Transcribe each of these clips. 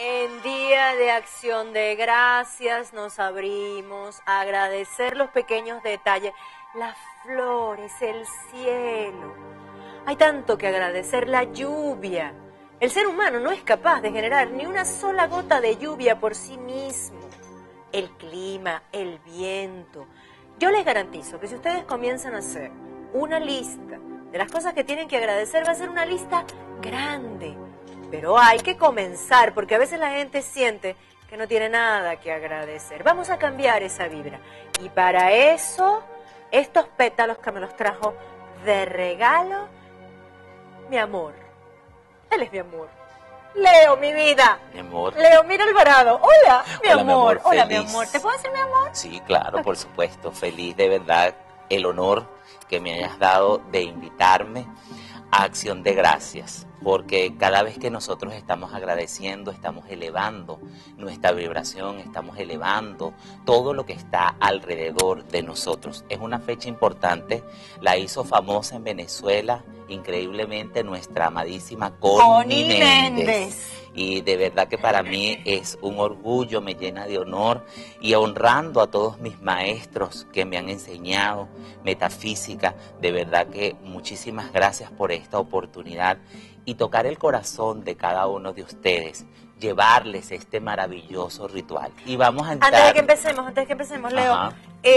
En Día de Acción de Gracias nos abrimos a agradecer los pequeños detalles, las flores, el cielo. Hay tanto que agradecer, la lluvia. El ser humano no es capaz de generar ni una sola gota de lluvia por sí mismo. El clima, el viento. Yo les garantizo que si ustedes comienzan a hacer una lista de las cosas que tienen que agradecer, va a ser una lista grande. Pero hay que comenzar, porque a veces la gente siente que no tiene nada que agradecer. Vamos a cambiar esa vibra. Y para eso, estos pétalos que me los trajo de regalo, mi amor. Él es mi amor. Leo, mi vida. Mi amor. Leo, mira Alvarado. Hola, mi Hola, amor. Hola, mi feliz. amor. ¿Te puedo decir mi amor? Sí, claro, por supuesto. Feliz de verdad el honor que me hayas dado de invitarme a Acción de Gracias. Porque cada vez que nosotros estamos agradeciendo, estamos elevando nuestra vibración, estamos elevando todo lo que está alrededor de nosotros. Es una fecha importante, la hizo famosa en Venezuela, increíblemente, nuestra amadísima Connie Méndez. Y de verdad que para mí es un orgullo, me llena de honor, y honrando a todos mis maestros que me han enseñado metafísica, de verdad que muchísimas gracias por esta oportunidad y tocar el corazón de cada uno de ustedes, llevarles este maravilloso ritual. Y vamos a entrar... Antes de que empecemos, Leo,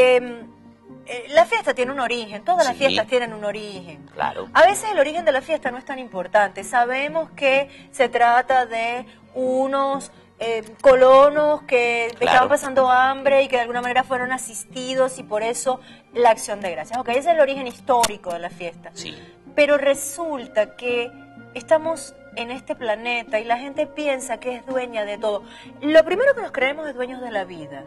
la fiesta tiene un origen, todas las fiestas tienen un origen. Claro. A veces el origen de la fiesta no es tan importante. Sabemos que se trata de unos colonos que estaban pasando hambre y que de alguna manera fueron asistidos y por eso la Acción de Gracias. Ok, ese es el origen histórico de la fiesta. Sí. Pero resulta que estamos en este planeta y la gente piensa que es dueña de todo. Lo primero que nos creemos es dueños de la vida.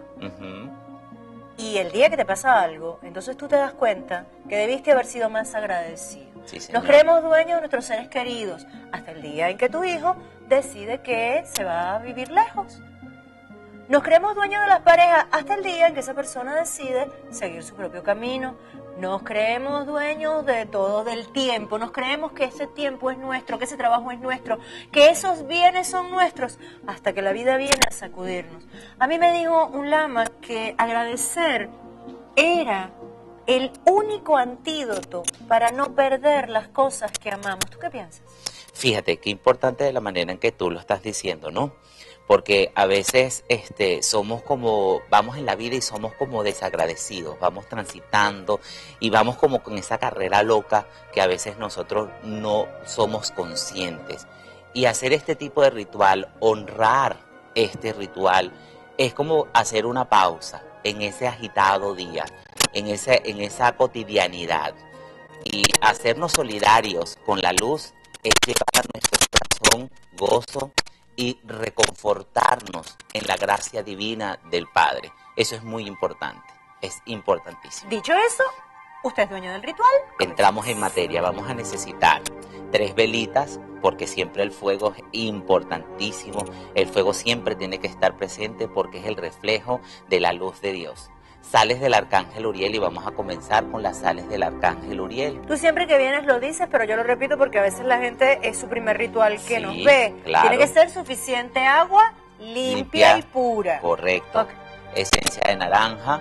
Y el día que te pasa algo, entonces tú te das cuenta que debiste haber sido más agradecido. Sí, señor. Nos creemos dueños de nuestros seres queridos hasta el día en que tu hijo decide que se va a vivir lejos. Nos creemos dueños de las parejas hasta el día en que esa persona decide seguir su propio camino. Nos creemos dueños de todo, del tiempo. Nos creemos que ese tiempo es nuestro, que ese trabajo es nuestro, que esos bienes son nuestros, hasta que la vida viene a sacudirnos. A mí me dijo un lama que agradecer era el único antídoto para no perder las cosas que amamos. ¿Tú qué piensas? Fíjate, qué importante de la manera en que tú lo estás diciendo, ¿no? Porque a veces somos como, vamos en la vida y somos como desagradecidos, vamos transitando y vamos como con esa carrera loca que a veces nosotros no somos conscientes. Y hacer este tipo de ritual, honrar este ritual, es como hacer una pausa en ese agitado día, en esa cotidianidad. Y hacernos solidarios con la luz es llevar a nuestro corazón gozo y reconfortarnos en la gracia divina del Padre. Eso es muy importante, es importantísimo. Dicho eso, ¿usted es dueño del ritual? Entramos en materia, vamos a necesitar 3 velitas, porque siempre el fuego es importantísimo. El fuego siempre tiene que estar presente porque es el reflejo de la luz de Dios. Sales del Arcángel Uriel y vamos a comenzar con las sales del Arcángel Uriel. Tú siempre que vienes lo dices, pero yo lo repito porque a veces la gente es su primer ritual que nos ve. Claro. Tiene que ser suficiente agua limpia y pura. Correcto. Okay. Esencia de naranja.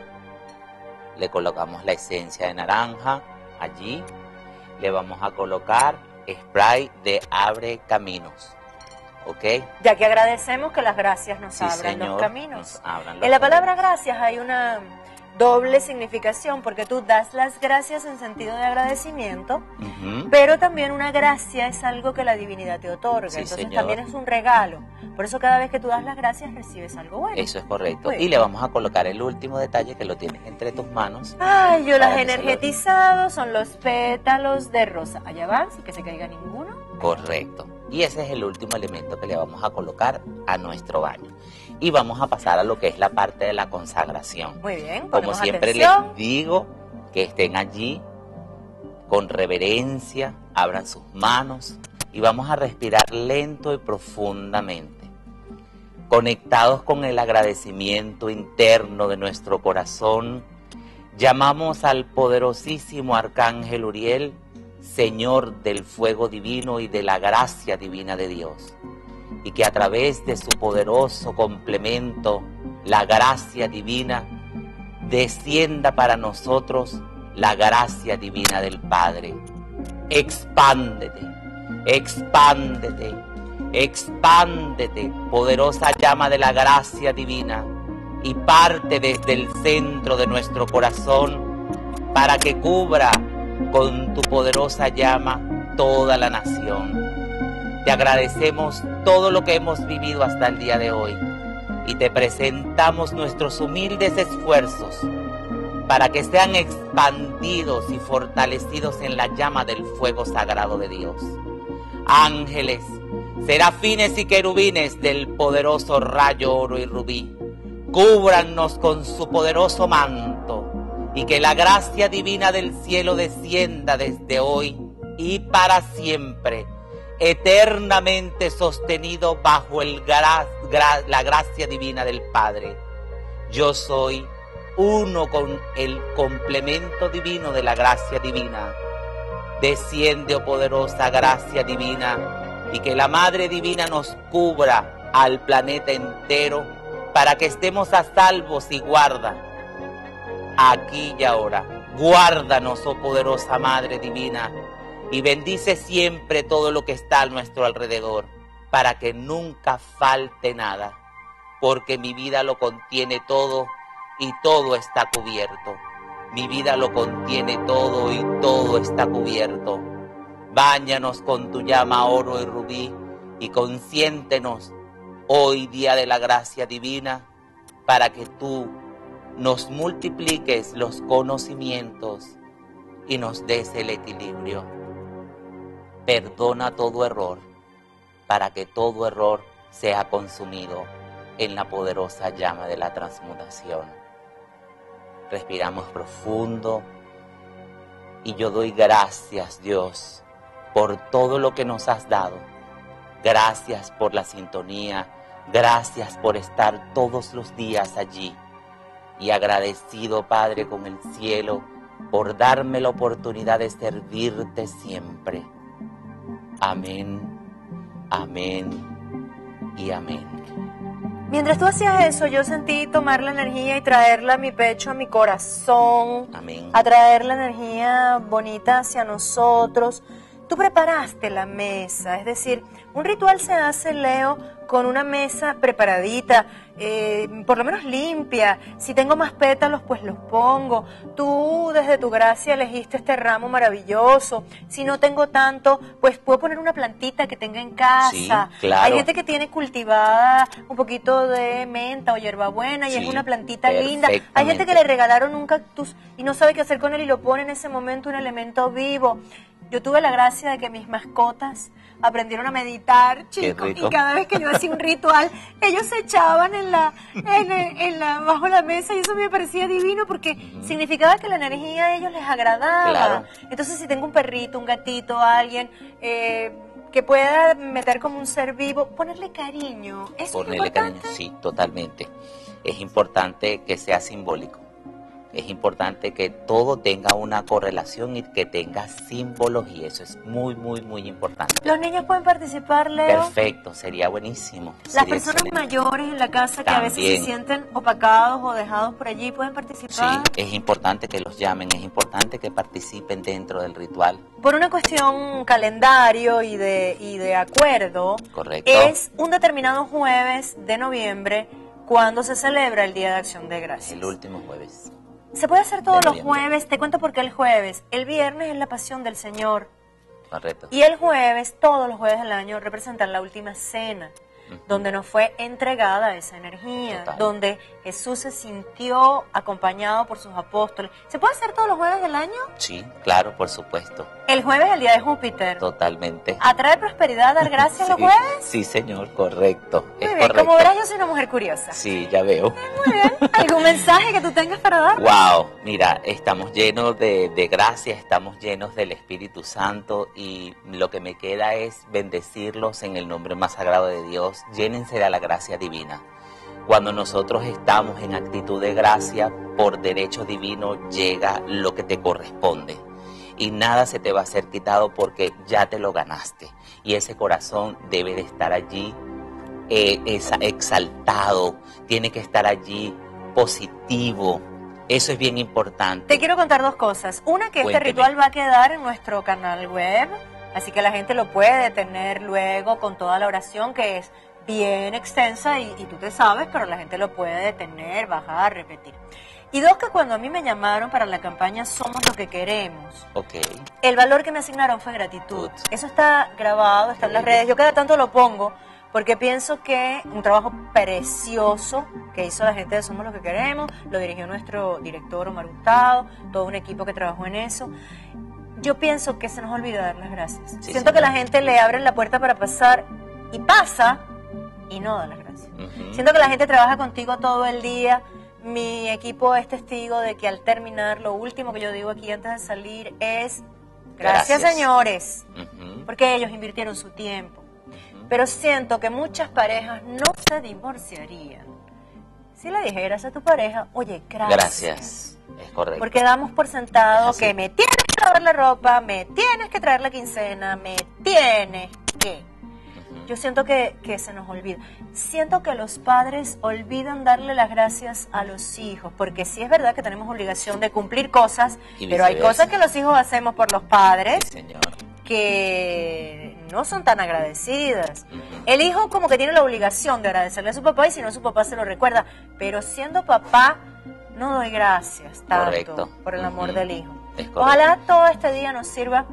Le colocamos la esencia de naranja allí. Le vamos a colocar spray de abre caminos. ¿Ok? Ya que agradecemos que las gracias nos abran los caminos. En la palabra gracias hay una doble significación, porque tú das las gracias en sentido de agradecimiento, pero también una gracia es algo que la divinidad te otorga, entonces también es un regalo. Por eso cada vez que tú das las gracias recibes algo bueno. Eso es correcto. Y le vamos a colocar el último detalle que lo tienes entre tus manos. Ay, yo las he energetizado, son los pétalos de rosa. Allá van, sin que se caiga ninguno. Correcto. Y ese es el último elemento que le vamos a colocar a nuestro baño. Y vamos a pasar a lo que es la parte de la consagración. Muy bien, como siempre atención. Les digo, que estén allí con reverencia, abran sus manos y vamos a respirar lento y profundamente, conectados con el agradecimiento interno de nuestro corazón. Llamamos al poderosísimo Arcángel Uriel, Señor del fuego divino y de la gracia divina de Dios. y que a través de su poderoso complemento, la gracia divina, descienda para nosotros la gracia divina del Padre. Expándete, expándete, expándete, poderosa llama de la gracia divina, y parte desde el centro de nuestro corazón para que cubra con tu poderosa llama toda la nación. Te agradecemos todo lo que hemos vivido hasta el día de hoy y te presentamos nuestros humildes esfuerzos para que sean expandidos y fortalecidos en la llama del fuego sagrado de Dios. Ángeles, serafines y querubines del poderoso rayo oro y rubí, cúbrannos con su poderoso manto y que la gracia divina del cielo descienda desde hoy y para siempre, eternamente sostenido bajo la gracia divina del Padre. Yo soy uno con el complemento divino de la gracia divina. Desciende, oh poderosa gracia divina, y que la Madre Divina nos cubra al planeta entero para que estemos a salvos y guarda aquí y ahora. Guárdanos, oh poderosa Madre Divina, y bendice siempre todo lo que está a nuestro alrededor, para que nunca falte nada, porque mi vida lo contiene todo y todo está cubierto. Mi vida lo contiene todo y todo está cubierto. Báñanos con tu llama oro y rubí y consiéntenos hoy día de la gracia divina para que tú nos multipliques los conocimientos y nos des el equilibrio. Perdona todo error para que todo error sea consumido en la poderosa llama de la transmutación. Respiramos profundo y yo doy gracias, Dios, por todo lo que nos has dado. Gracias por la sintonía, gracias por estar todos los días allí. Y agradecido, Padre, con el cielo, por darme la oportunidad de servirte siempre. Amén, amén y amén. Mientras tú hacías eso, yo sentí tomar la energía y traerla a mi pecho, a mi corazón. Amén. A traer la energía bonita hacia nosotros. Tú preparaste la mesa, es decir, un ritual se hace, Leo, con una mesa preparadita, por lo menos limpia. Si tengo más pétalos, pues los pongo. Tú, desde tu gracia, elegiste este ramo maravilloso. Si no tengo tanto, pues puedo poner una plantita que tenga en casa. Sí, claro. Hay gente que tiene cultivada un poquito de menta o hierbabuena y Sí, es una plantita linda. Hay gente perfectamente. que le regalaron un cactus y no sabe qué hacer con él y lo pone en ese momento un elemento vivo. Yo tuve la gracia de que mis mascotas aprendieron a meditar, chicos, rico. y cada vez que yo hacía un ritual, ellos se echaban bajo la mesa y eso me parecía divino porque significaba que la energía a ellos les agradaba. Claro. Entonces, si tengo un perrito, un gatito, alguien que pueda meter como un ser vivo, ponerle cariño. ¿Eso es Ponerle importante? cariño, sí, totalmente. Es importante que sea simbólico. Es importante que todo tenga una correlación y que tenga símbolos y eso es muy, muy, muy importante. ¿Los niños pueden participar, Leo? Perfecto, sería buenísimo. Las Sería personas excelente. mayores en la casa que a veces se También. sienten opacados o dejados por allí, ¿pueden Sí, participar? es importante que los llamen, es importante que participen dentro del ritual. Por una cuestión calendario y de acuerdo, Correcto. es un determinado jueves de noviembre cuando se celebra el Día de Acción de Gracias. El último jueves. Se puede hacer todos de los noviembre. jueves, te cuento por qué el jueves. El viernes es la pasión del Señor Correcto. y el jueves, todos los jueves del año representan la última cena, donde nos fue entregada esa energía, Total. donde Jesús se sintió acompañado por sus apóstoles. ¿Se puede hacer todos los jueves del año? Sí, claro, por supuesto. El jueves es el día de Júpiter. Totalmente. ¿Atrae prosperidad, dar gracias los Sí, jueves? sí, señor, correcto. Muy Es bien, correcto. como verás yo soy una mujer curiosa. Sí, ya veo. Muy bien, ¿algún mensaje que tú tengas para dar? Wow, mira, estamos llenos de gracia, estamos llenos del Espíritu Santo y lo que me queda es bendecirlos en el nombre más sagrado de Dios. Llénense de la gracia divina. Cuando nosotros estamos en actitud de gracia, por derecho divino llega lo que te corresponde. Y nada se te va a ser quitado porque ya te lo ganaste. Y ese corazón debe de estar allí exaltado, tiene que estar allí positivo. Eso es bien importante. Te quiero contar dos cosas. Una, que Cuénteme. este ritual va a quedar en nuestro canal web, así que la gente lo puede tener luego con toda la oración, que es bien extensa y tú te sabes, pero la gente lo puede detener, bajar, repetir. Y dos, que cuando a mí me llamaron para la campaña Somos lo que queremos, Ok. el valor que me asignaron fue gratitud. Eso está grabado, está en las redes. Yo cada tanto lo pongo porque pienso que un trabajo precioso que hizo la gente de Somos lo que queremos, lo dirigió nuestro director Omar Hurtado, todo un equipo que trabajó en eso. Yo pienso que se nos olvida dar las gracias. Sí, Siento señor. que la gente le abre la puerta para pasar y pasa y no da las gracias. Siento que la gente trabaja contigo todo el día. Mi equipo es testigo de que al terminar, lo último que yo digo aquí antes de salir es gracias. Señores, porque ellos invirtieron su tiempo. Pero siento que muchas parejas no se divorciarían si le dijeras a tu pareja, oye, gracias. Gracias, es correcto. Porque damos por sentado Es así. que me tienes que lavar la ropa, me tienes que traer la quincena, me tienes que. Yo siento que se nos olvida. Siento que los padres olvidan darle las gracias a los hijos, porque sí es verdad que tenemos obligación de cumplir cosas, Y pero hay viceversa. cosas que los hijos hacemos por los padres Sí, señor. que no son tan agradecidas. El hijo como que tiene la obligación de agradecerle a su papá y si no su papá se lo recuerda, pero siendo papá no doy gracias tanto Correcto. por el amor del hijo. Es correcto. Ojalá todo este día nos sirva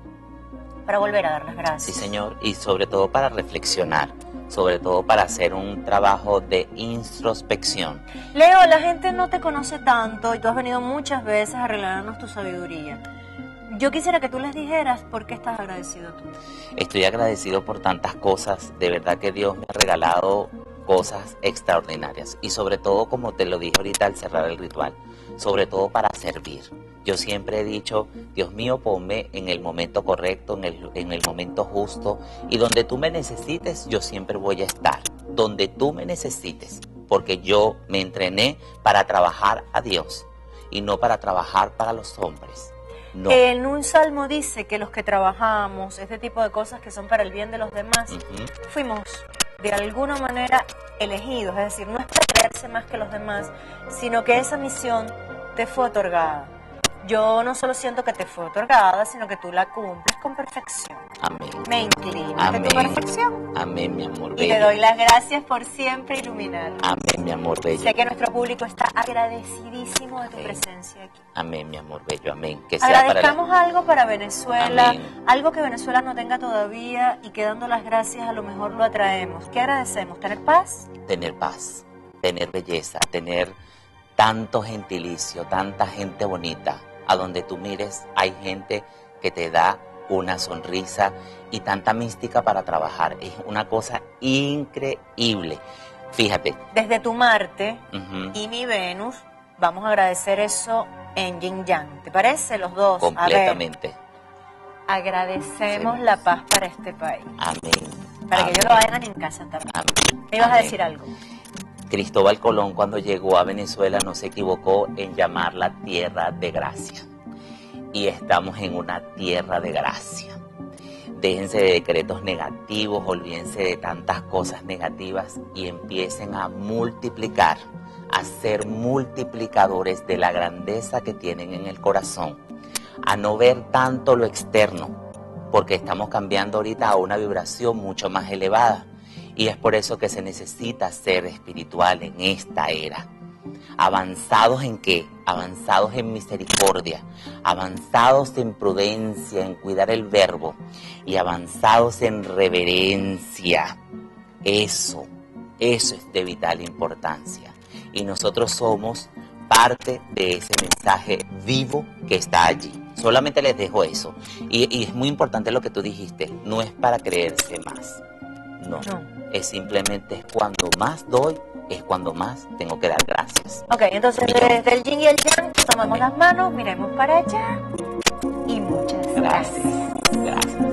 para volver a dar las gracias. Sí, señor, y sobre todo para reflexionar, sobre todo para hacer un trabajo de introspección. Leo, la gente no te conoce tanto y tú has venido muchas veces a regalarnos tu sabiduría. Yo quisiera que tú les dijeras por qué estás agradecido tú. Estoy agradecido por tantas cosas, de verdad que Dios me ha regalado cosas extraordinarias y sobre todo, como te lo dije ahorita al cerrar el ritual, sobre todo para servir. Yo siempre he dicho, Dios mío, ponme en el momento correcto, en el momento justo, y donde tú me necesites, yo siempre voy a estar, donde tú me necesites, porque yo me entrené para trabajar a Dios y no para trabajar para los hombres. No. En un salmo dice que los que trabajamos, este tipo de cosas que son para el bien de los demás, fuimos de alguna manera elegidos, es decir, no es para creerse más que los demás, sino que esa misión te fue otorgada. Yo no solo siento que te fue otorgada, sino que tú la cumples con perfección. Amén. Me inclino ante Amén. tu perfección. Amén, mi amor Y bello. te doy las gracias por siempre iluminar. Amén, mi amor bello. Sé que nuestro público está agradecidísimo de tu Amén. presencia aquí. Amén, mi amor bello. Amén. Que sea para Agradezcamos algo para Venezuela, Amén. algo que Venezuela no tenga todavía y que dando las gracias a lo mejor lo atraemos. ¿Qué agradecemos? ¿Tener paz? tener paz, tener belleza, tener tanto gentilicio, tanta gente bonita. A donde tú mires hay gente que te da una sonrisa y tanta mística para trabajar. Es una cosa increíble. Fíjate. Desde tu Marte Ujú. y mi Venus, vamos a agradecer eso en Yin Yang. ¿Te parece? Los dos. Completamente. A ver, agradecemos la paz para este país. Amén. Para que ellos lo hagan en casa también. Amén. ¿Me ibas a Amén. decir algo? Cristóbal Colón, cuando llegó a Venezuela, no se equivocó en llamarla tierra de gracia. Y estamos en una tierra de gracia. Déjense de decretos negativos, olvídense de tantas cosas negativas y empiecen a multiplicar, a ser multiplicadores de la grandeza que tienen en el corazón, a no ver tanto lo externo, porque estamos cambiando ahorita a una vibración mucho más elevada. Y es por eso que se necesita ser espiritual en esta era. ¿Avanzados en qué? Avanzados en misericordia, avanzados en prudencia, en cuidar el verbo y avanzados en reverencia. Eso es de vital importancia. Y nosotros somos parte de ese mensaje vivo que está allí. Solamente les dejo eso. Y es muy importante lo que tú dijiste, no es para creerse más. No. Es simplemente cuando más doy, es cuando más tengo que dar gracias. Ok, entonces desde el Yin y el Yang tomamos las manos, miremos para allá y muchas gracias. Gracias.